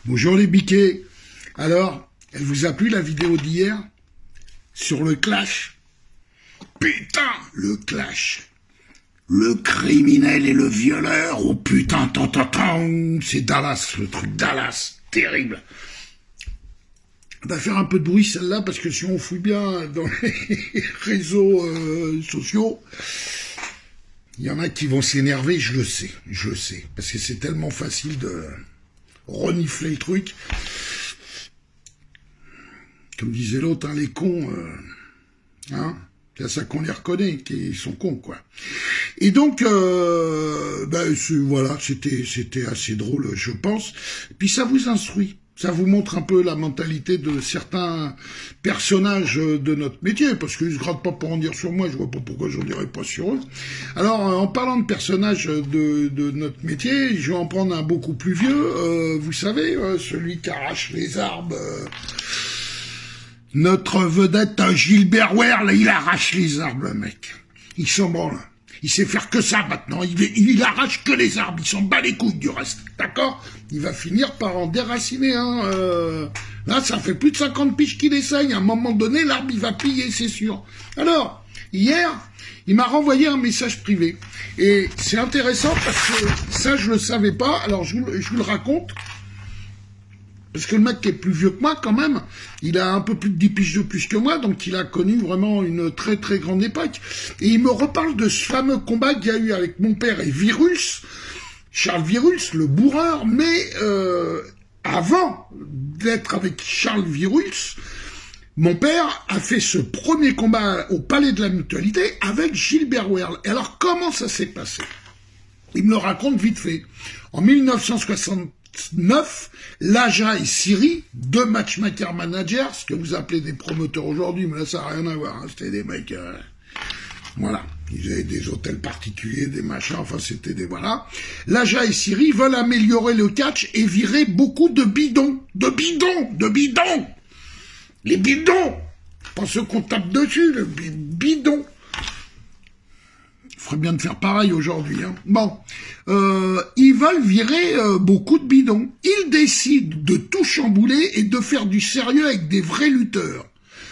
Bonjour les biquets. Alors, elle vous a plu la vidéo d'hier sur le clash? Putain, le clash. Le criminel et le violeur. Oh putain, c'est Dallas, le truc Dallas. Terrible. On va faire un peu de bruit celle-là parce que si on fouille bien dans les réseaux sociaux, il y en a qui vont s'énerver, je le sais, parce que c'est tellement facile de renifler le truc. Comme disait l'autre, hein, les cons, c'est à ça qu'on les reconnaît, qu'ils sont cons, quoi. Et donc, voilà, c'était assez drôle, je pense. Et puis ça vous instruit. Ça vous montre un peu la mentalité de certains personnages de notre métier, parce qu'ils se grattent pas pour en dire sur moi, je vois pas pourquoi j'en dirais pas sur eux. Alors, en parlant de personnages de notre métier, je vais en prendre un beaucoup plus vieux, vous savez, celui qui arrache les arbres, notre vedette Gilbert Werle, il arrache les arbres, le mec. Il s'en branle. Il sait faire que ça maintenant, il arrache que les arbres, il s'en bat les couilles du reste, d'accord? Il va finir par en déraciner, Là, ça fait plus de 50 piges qu'il essaye, à un moment donné, l'arbre, il va plier, c'est sûr. Alors, hier, il m'a renvoyé un message privé, et c'est intéressant parce que ça, je le savais pas, alors je vous le raconte, parce que le mec qui est plus vieux que moi, quand même, il a un peu plus de 10 piges de plus que moi, donc il a connu vraiment une très très grande époque. Et il me reparle de ce fameux combat qu'il y a eu avec mon père et Virus, Charles Virus, le bourreur, mais avant d'être avec Charles Virus, mon père a fait ce premier combat au Palais de la Mutualité avec Gilbert Werle. Et alors, comment ça s'est passé? Il me le raconte vite fait. En 1969, Laja et Siri, deux matchmaker managers, ce que vous appelez des promoteurs aujourd'hui, mais là ça n'a rien à voir, c'était des mecs, voilà, ils avaient des hôtels particuliers, des machins, enfin c'était des, voilà. Laja et Siri veulent améliorer le catch et virer beaucoup de bidons, les bidons, pas ceux qu'on tape dessus, le bidon. Il ferait bien de faire pareil aujourd'hui. Hein. Bon, ils veulent virer beaucoup de bidons. Ils décident de tout chambouler et de faire du sérieux avec des vrais lutteurs.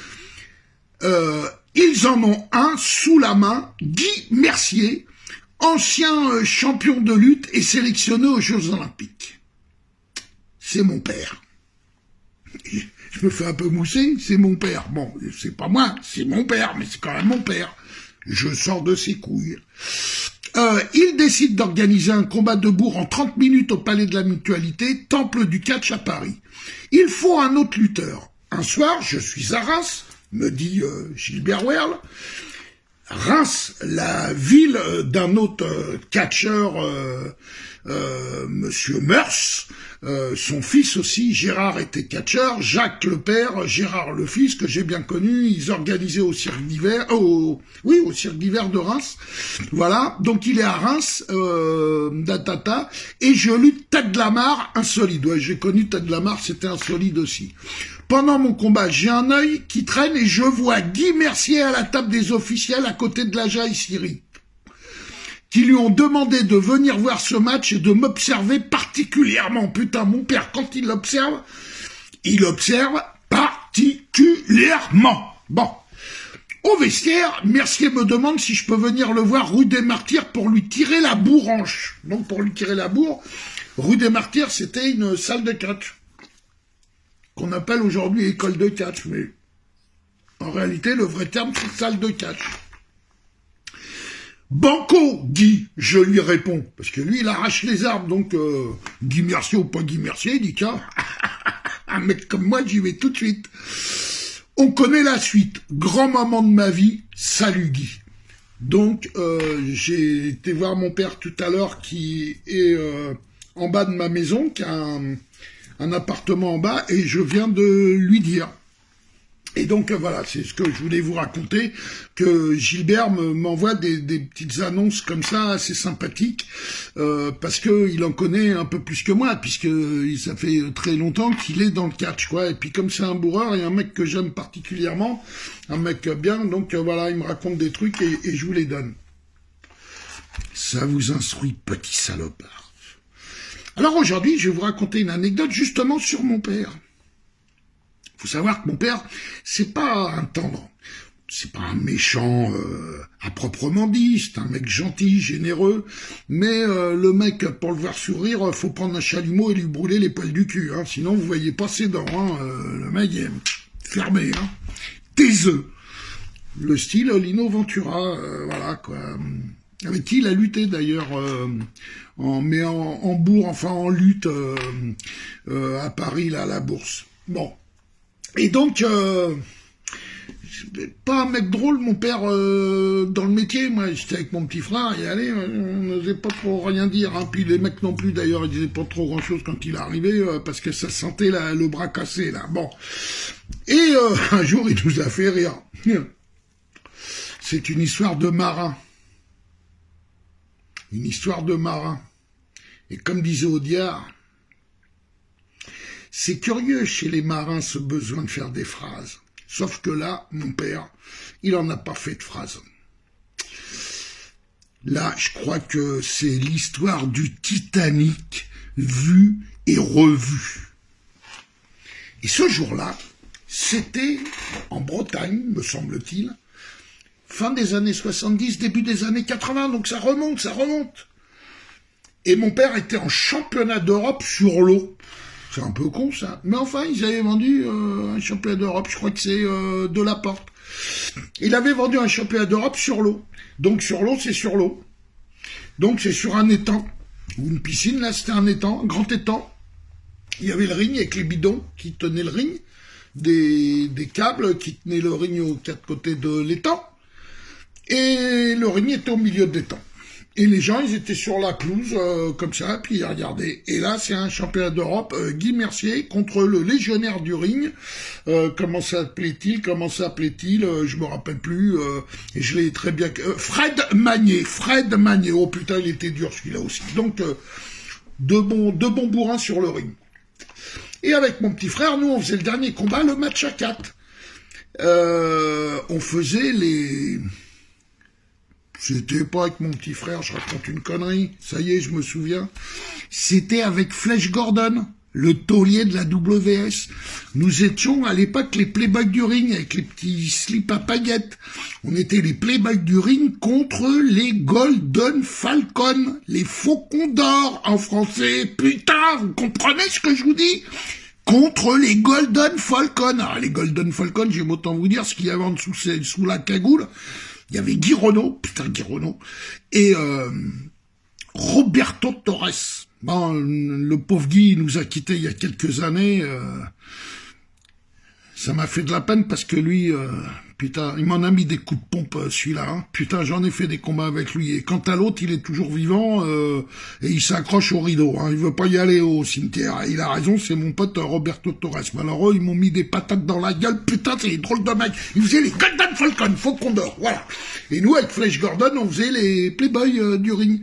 Ils en ont un sous la main, Guy Mercier, ancien champion de lutte et sélectionné aux Jeux Olympiques. C'est mon père. Je me fais un peu mousser, c'est mon père. Bon, c'est pas moi, c'est mon père, mais c'est quand même mon père. Je sors de ses couilles. Il décide d'organiser un combat de bourre en 30 minutes au Palais de la Mutualité, temple du catch à Paris. Il faut un autre lutteur. Un soir, je suis à Reims, me dit Gilbert Werle. Reims, la ville d'un autre catcheur, Monsieur Meurs, son fils aussi, Gérard était catcheur, Jacques le père, Gérard le fils, que j'ai bien connu, ils organisaient au cirque d'hiver, au cirque d'hiver de Reims, voilà, donc il est à Reims, et je lutte Ted Lamar, insolide, ouais, j'ai connu Ted Lamar, c'était insolide aussi. Pendant mon combat, j'ai un œil qui traîne et je vois Guy Mercier à la table des officiels à côté de Laja et Siri, qui lui ont demandé de venir voir ce match et de m'observer particulièrement. Putain, mon père, quand il observe particulièrement. Bon. Au vestiaire, Mercier me demande si je peux venir le voir rue des Martyrs pour lui tirer la bourranche. Donc, pour lui tirer la bourre, rue des Martyrs, c'était une salle de catch, qu'on appelle aujourd'hui école de catch, mais en réalité, le vrai terme, c'est salle de catch. Banco, Guy, je lui réponds, parce que lui, il arrache les arbres, donc Guy Mercier ou pas Guy Mercier, il dit tiens, un mec comme moi, j'y vais tout de suite. On connaît la suite. Grand moment de ma vie, salut Guy. Donc, j'ai été voir mon père tout à l'heure qui est en bas de ma maison, qui a un appartement en bas, et je viens de lui dire. Et donc voilà, c'est ce que je voulais vous raconter, que Gilbert m'envoie des petites annonces comme ça, assez sympathiques, parce que il en connaît un peu plus que moi, puisque ça fait très longtemps qu'il est dans le catch, quoi. Et puis comme c'est un bourreur et un mec que j'aime particulièrement, un mec bien, donc voilà, il me raconte des trucs et je vous les donne. Ça vous instruit, petit salopard. Alors aujourd'hui, je vais vous raconter une anecdote justement sur mon père. Il faut savoir que mon père, c'est pas un tendre, c'est pas un méchant à proprement dit, c'est un mec gentil, généreux, mais le mec, pour le voir sourire, faut prendre un chalumeau et lui brûler les poils du cul, hein, sinon vous voyez pas ses dents, hein, le mec est fermé, hein, taiseux. Le style Lino Ventura, voilà quoi. Avec qui il a lutté d'ailleurs, en bourg, enfin en lutte à Paris, là, à la Bourse. Bon. Et donc, pas un mec drôle, mon père, dans le métier. Moi, j'étais avec mon petit frère, et allez, on n'osait pas trop rien dire. Hein. Puis les mecs non plus, d'ailleurs, ils disaient pas trop grand-chose quand il arrivait, parce que ça sentait le bras cassé, là. Bon. Et un jour, il nous a fait rire. C'est une histoire de marin. Une histoire de marin. Et comme disait Audiard, c'est curieux chez les marins ce besoin de faire des phrases. Sauf que là, mon père, il en a pas fait de phrases. Là, je crois que c'est l'histoire du Titanic vue et revue. Et ce jour-là, c'était en Bretagne, me semble-t-il, fin des années 70, début des années 80, donc ça remonte, ça remonte. Et mon père était en championnat d'Europe sur l'eau. C'est un peu con, ça. Mais enfin, ils avaient vendu un championnat d'Europe, je crois que c'est de la Porte. Il avait vendu un championnat d'Europe sur l'eau. Donc sur l'eau, c'est sur l'eau. Donc c'est sur un étang, ou une piscine, là c'était un étang, un grand étang. Il y avait le ring avec les bidons qui tenaient le ring, des câbles qui tenaient le ring aux quatre côtés de l'étang. Et le ring était au milieu de l'étang. Et les gens, ils étaient sur la pelouse, comme ça, puis ils regardaient. Et là, c'est un championnat d'Europe, Guy Mercier contre le légionnaire du ring. Comment s'appelait-il, je me rappelle plus, et je l'ai très bien... Fred Magnier, oh putain, il était dur celui-là aussi. Donc, deux bons bourrins sur le ring. Et avec mon petit frère, nous, on faisait le dernier combat, le match à 4. On faisait les... C'était pas avec mon petit frère, je raconte une connerie. Ça y est, je me souviens. C'était avec Flash Gordon, le taulier de la WS. Nous étions à l'époque les playboys du ring, avec les petits slips à paillettes. On était les playboys du ring contre les Golden Falcon, les faucons d'or en français. Putain, vous comprenez ce que je vous dis? Contre les Golden Falcon. Alors, les Golden Falcon, j'aime autant vous dire, ce qu'il y avait en dessous, c'est sous la cagoule. Il y avait Guy Renaud, et Roberto Torres. Bon, le pauvre Guy nous a quittés il y a quelques années. Ça m'a fait de la peine parce que lui, putain, il m'en a mis des coups de pompe, celui-là. Hein. Putain, j'en ai fait des combats avec lui. Et quant à l'autre, il est toujours vivant et il s'accroche au rideau. Hein. Il veut pas y aller au cimetière. Il a raison, c'est mon pote Roberto Torres. Mais alors eux, ils m'ont mis des patates dans la gueule. Putain, c'est les drôles de mecs. Ils faisaient les Golden Falcon, Faucon d'or, voilà. Et nous, avec Flash Gordon, on faisait les Playboys du ring.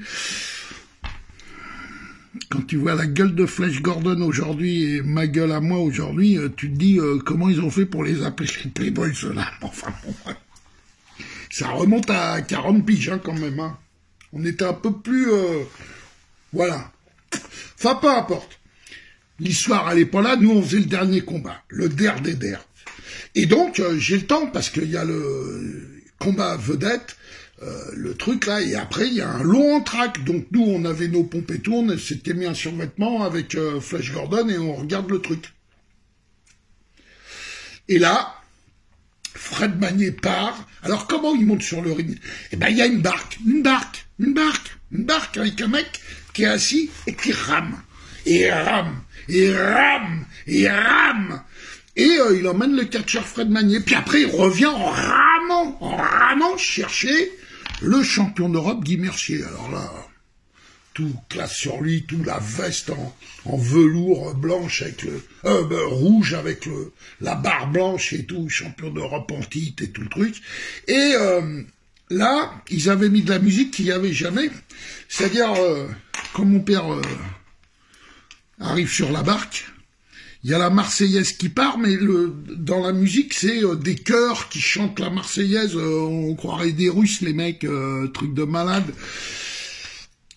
Quand tu vois la gueule de Flash Gordon aujourd'hui et ma gueule à moi aujourd'hui, tu te dis comment ils ont fait pour les appeler les Playboys, ceux-là. Enfin, bon, ça remonte à 40 piges, hein, quand même. Hein. On était un peu plus... voilà. Enfin, peu importe. L'histoire, elle n'est pas là. Nous, on faisait le dernier combat. Le der des der. Et donc, j'ai le temps, parce qu'il y a le combat vedette, le truc là, et après il y a un long entracte, donc nous on avait nos pompes et tout, on s'était mis un survêtement avec Flash Gordon et on regarde le truc. Et là, Fred Magnier part, alors comment il monte sur le ring? Eh ben il y a une barque avec un mec qui est assis et qui rame, et rame, et il emmène le catcheur Fred Magnier, puis après il revient en ramant chercher le champion d'Europe, Guy Mercier. Alors là, tout classe sur lui, tout la veste en velours blanche avec le rouge avec la barre blanche et tout, champion d'Europe en titre et tout le truc. Et là, ils avaient mis de la musique qu'il n'y avait jamais. C'est-à-dire, quand mon père arrive sur la barque, il y a la Marseillaise qui part, mais dans la musique, c'est des chœurs qui chantent la Marseillaise. On croirait des Russes, les mecs, truc de malade.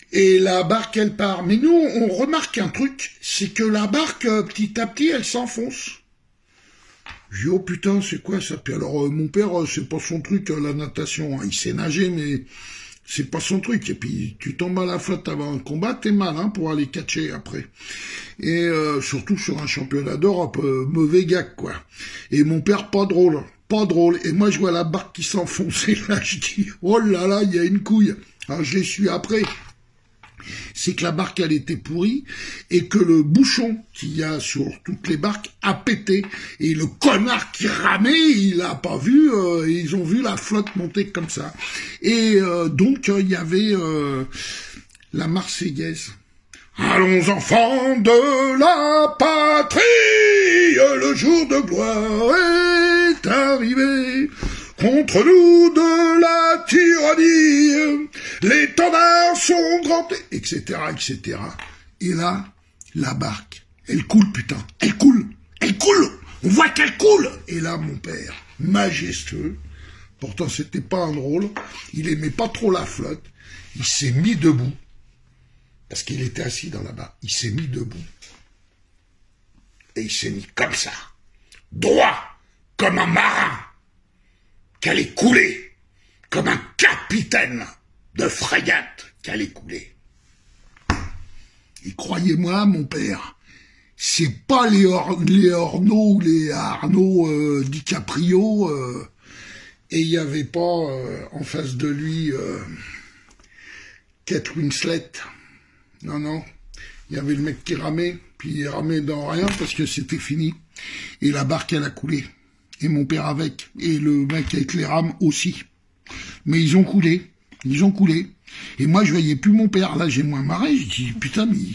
Et la barque, elle part. Mais nous, on remarque un truc, c'est que la barque, petit à petit, elle s'enfonce. Je dis, oh putain, c'est quoi ça? Puis alors, mon père, c'est pas son truc, la natation. Hein. Il sait nager, mais c'est pas son truc. Et puis, tu tombes à la flotte avant un combat, t'es mal hein, pour aller catcher après. Et surtout sur un championnat d'Europe, mauvais gag, quoi. Et mon père, pas drôle. Pas drôle. Et moi, je vois la barque qui s'enfonce. Et là, je dis, oh là là, il y a une couille. Alors, je l'ai su après. C'est que la barque, elle était pourrie, et que le bouchon qu'il y a sur toutes les barques a pété. Et le connard qui ramait, il a pas vu, ils ont vu la flotte monter comme ça. Et donc, il y avait la Marseillaise. Allons enfants de la patrie, le jour de gloire est arrivé. Contre nous de la tyrannie, l'étendard sont grands, etc., etc. Et là, la barque, elle coule, putain, elle coule, on voit qu'elle coule. Et là, mon père, majestueux, pourtant c'était pas un drôle, il aimait pas trop la flotte, il s'est mis debout, parce qu'il était assis dans la barque, il s'est mis debout, et il s'est mis comme ça, droit, comme un marin, qui allait couler, comme un capitaine de frégate qui allait couler. Et croyez-moi, mon père, c'est pas les Arnaud ou les Arnaud DiCaprio, et il n'y avait pas en face de lui Kate Winslet. Non, non, il y avait le mec qui ramait, puis il ramait dans rien parce que c'était fini. Et la barque, elle a coulé. Et mon père avec, et le mec avec les rames aussi. Mais ils ont coulé, Et moi, je voyais plus mon père. Là, j'ai moins marré. Je dis, putain, mais...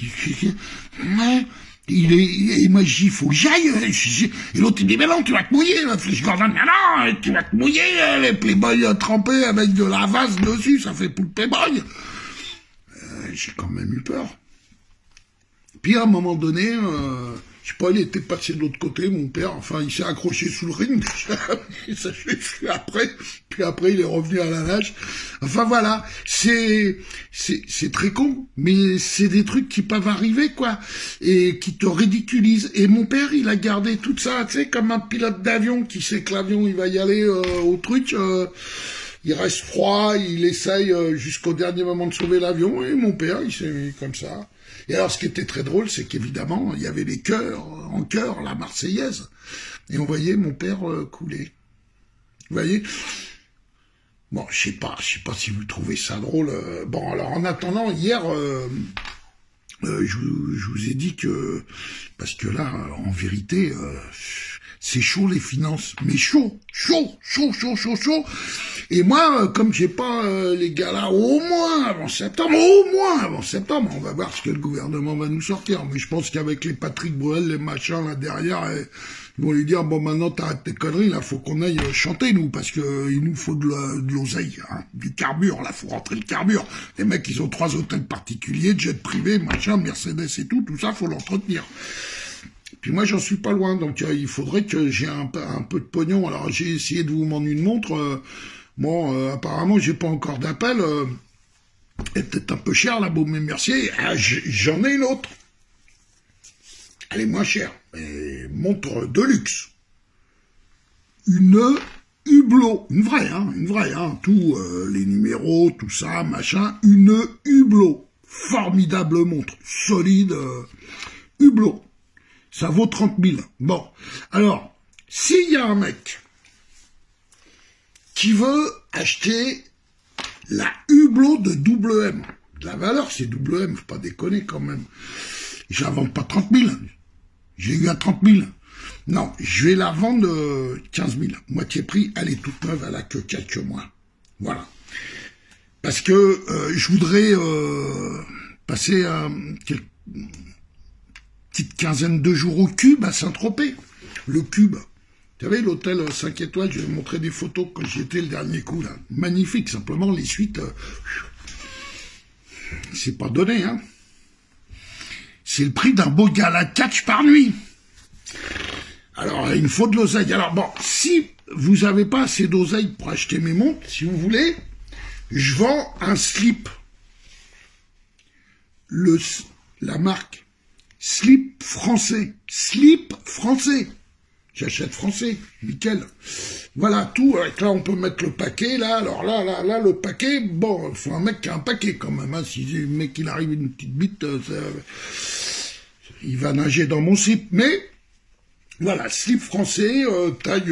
Et moi, je dis, il faut que j'aille. Et l'autre, il dit, mais non, tu vas te mouiller. La Flèche Gordon, mais non, tu vas te mouiller. Les Playboy trempés avec de la vase dessus, ça fait pour le Playboy. J'ai quand même eu peur. Puis, à un moment donné... je sais pas, il était passé de l'autre côté, mon père, enfin, il s'est accroché sous le ring, ça je l'ai su après, puis après, il est revenu à la nage. Enfin, voilà, c'est très con, mais c'est des trucs qui peuvent arriver, quoi, et qui te ridiculisent. Et mon père, il a gardé tout ça, tu sais, comme un pilote d'avion qui sait que l'avion, il va y aller au truc, il reste froid, il essaye jusqu'au dernier moment de sauver l'avion, et mon père, il s'est mis comme ça. Et alors, ce qui était très drôle, c'est qu'évidemment, il y avait les chœurs, en chœur, la Marseillaise, et on voyait mon père couler. Vous voyez? Bon, je sais pas si vous trouvez ça drôle. Bon, alors, en attendant, hier, je vous ai dit que, parce que là, en vérité, c'est chaud les finances, mais chaud. Et moi, comme j'ai pas les gars là, au moins avant septembre, on va voir ce que le gouvernement va nous sortir. Mais je pense qu'avec les Patrick Bruel, les machins là derrière, ils vont lui dire, bon maintenant t'arrêtes tes conneries, là faut qu'on aille chanter nous, parce que il nous faut de l'oseille, hein, du carburant, là faut rentrer le carburant. Les mecs, ils ont 3 hôtels particuliers, jet privé, machin, Mercedes et tout ça faut l'entretenir. Puis moi, j'en suis pas loin, donc il faudrait que j'ai un peu de pognon. Alors, j'ai essayé de vous vendre une montre. Bon, apparemment, j'ai pas encore d'appel. Elle est peut-être un peu chère, la Baume et Mercier. Ah, j'en ai une autre. Elle est moins chère. Mais montre de luxe. Une Hublot. Une vraie, hein. Tous les numéros, tout ça, machin. Une Hublot. Formidable montre. Solide. Hublot. Ça vaut 30 000. Bon, alors, s'il y a un mec qui veut acheter la Hublot de WM, la valeur c'est WM, faut pas déconner quand même. Je la vends pas 30 000. J'ai eu à 30 000. Non, je vais la vendre 15 000. Moitié prix, elle est toute neuve, elle a que quelques mois. Voilà. Parce que je voudrais passer petite quinzaine de jours au Cube à Saint-Tropez. Le Cube. Vous savez, l'hôtel 5 étoiles, je vais vous montrer des photos quand j'y étais le dernier coup, là. Magnifique, simplement, les suites, c'est pas donné, hein. C'est le prix d'un beau gala catch par nuit. Alors, il me faut de l'oseille. Alors, bon, si vous n'avez pas assez d'oseille pour acheter mes montres, si vous voulez, je vends un slip. la marque slip français. Slip français. J'achète français, nickel. Voilà, tout. Là, on peut mettre le paquet, là. Alors là, le paquet, bon, il faut un mec qui a un paquet, quand même. Hein. Si le mec, il arrive une petite bite, il va nager dans mon slip. Mais, voilà, slip français, taille,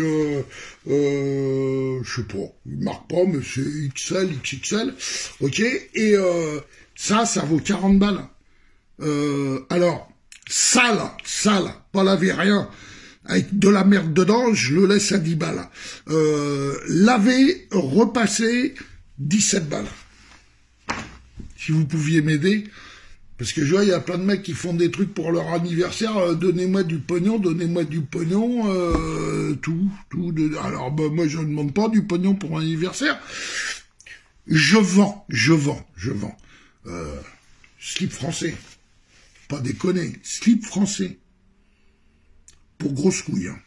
je sais pas, il marque pas, mais c'est XL, XXL. Ok, et ça vaut 40 balles. Alors, sale, pas laver rien. Avec de la merde dedans, je le laisse à 10 balles. Laver, repasser, 17 balles. Si vous pouviez m'aider, parce que je vois, il y a plein de mecs qui font des trucs pour leur anniversaire, donnez-moi du pognon, tout. Alors, bah, moi, je ne demande pas du pognon pour un anniversaire. Je vends. Slip français. Pas déconner, slip français. Pour grosse couille. Hein.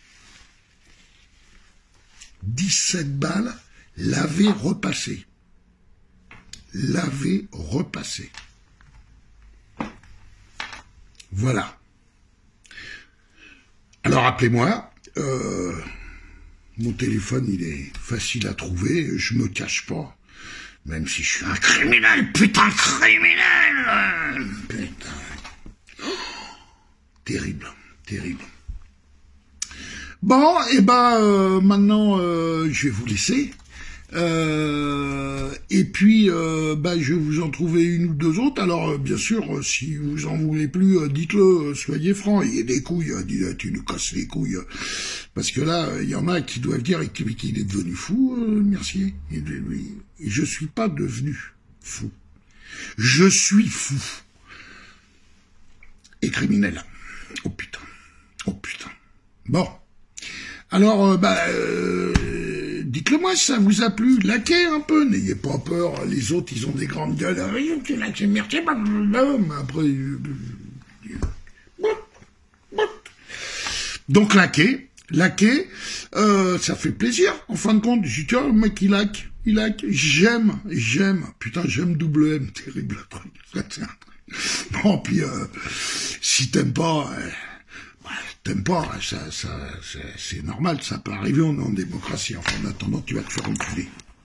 17 balles, laver, repasser. Laver, repasser. Voilà. Alors appelez-moi. Mon téléphone, il est facile à trouver. Je me cache pas. Même si je suis un criminel, putain de criminel. Putain. Terrible. Bon, et ben maintenant je vais vous laisser. Et puis je vais vous en trouver une ou deux autres. Alors bien sûr, si vous en voulez plus, dites-le, soyez francs. Il y a des couilles, tu nous casses les couilles. Parce que là, il y en a qui doivent dire qu'il est devenu fou, Mercier. Et je suis pas devenu fou. Je suis fou. Et criminel. Oh putain. Bon. Alors, dites-le moi si ça vous a plu. Laquez un peu, n'ayez pas peur. Les autres, ils ont des grandes gueules. Tu là, c'est merci. Après, donc laquez, ça fait plaisir. En fin de compte, je dis tiens, le mec il like. J'aime. Putain, j'aime double M, terrible truc. Bon, puis si t'aimes pas. Ça, c'est normal, ça peut arriver, on est en démocratie. Enfin, en attendant, tu vas te faire enculer.